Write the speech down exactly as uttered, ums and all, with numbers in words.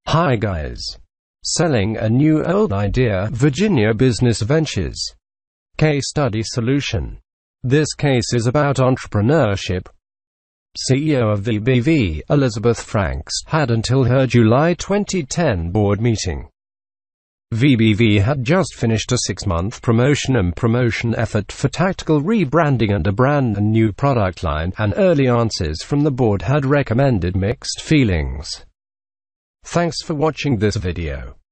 Hi guys. Selling a new old idea, Virginia Business Ventures. Case study solution. This case is about entrepreneurship. C E O of V B V, Elizabeth Franks, had until her July twenty ten board meeting. V B V had just finished a six-month promotion and promotion effort for tactical rebranding and a brand new product line, and early answers from the board had recommended mixed feelings. Thanks for watching this video.